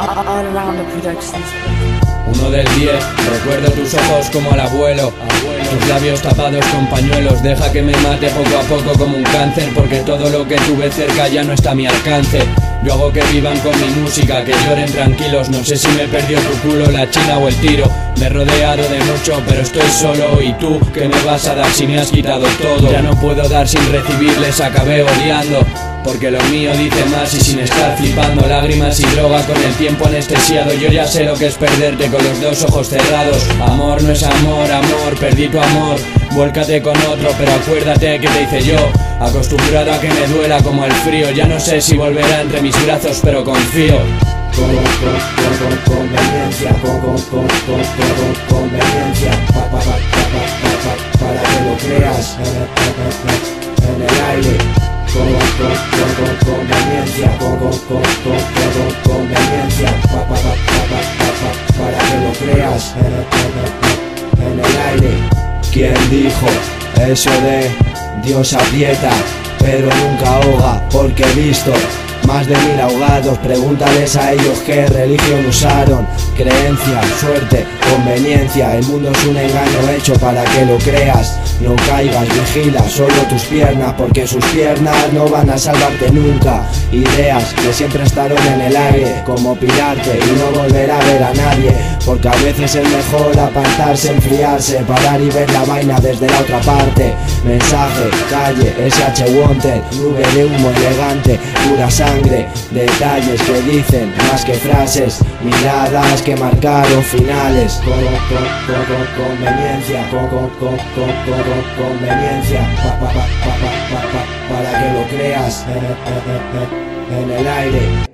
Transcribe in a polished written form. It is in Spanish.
All Around the Productions. 1 del 10, recuerdo tus ojos como al abuelo, tus labios tapados con pañuelos. Deja que me mate poco a poco como un cáncer, porque todo lo que tuve cerca ya no está a mi alcance. Yo hago que vivan con mi música, que lloren tranquilos. No sé si me perdió tu culo, la china o el tiro. Me he rodeado de mucho, pero estoy solo. ¿Y tú qué me vas a dar si me has quitado todo? Ya no puedo dar sin recibir, les acabé odiando, porque lo mío dice más y sin estar flipando. Lágrimas y droga con el tiempo anestesiado. Yo ya sé lo que es perderte con los 2 ojos cerrados. Amor no es amor, amor, perdí tu amor. Vuélcate con otro, pero acuérdate que te hice yo. Acostumbrado a que me duela como el frío. Ya no sé si volverá entre mis brazos, pero confío. Conveniencia, conveniencia, para que lo creas en el aire. Conveniencia, conveniencia, para que lo creas en el aire. ¿Quién dijo eso de Dios aprieta, pero nunca ahoga? Porque he visto más de 1000 ahogados. Pregúntales a ellos qué religión usaron. Creencia, suerte, conveniencia. El mundo es un engaño hecho para que lo creas. No caigas, vigila solo tus piernas, porque sus piernas no van a salvarte nunca. Ideas que siempre estarán en el aire, como pirarte y no volver a ver a nadie. Porque a veces es mejor apartarse, enfriarse, parar y ver la vaina desde la otra parte. Mensaje, calle, SH Wanted, nube de humo elegante, pura sangre, detalles que dicen más que frases, miradas que marcaron finales. Conveniencia, conveniencia, para que lo creas en el aire.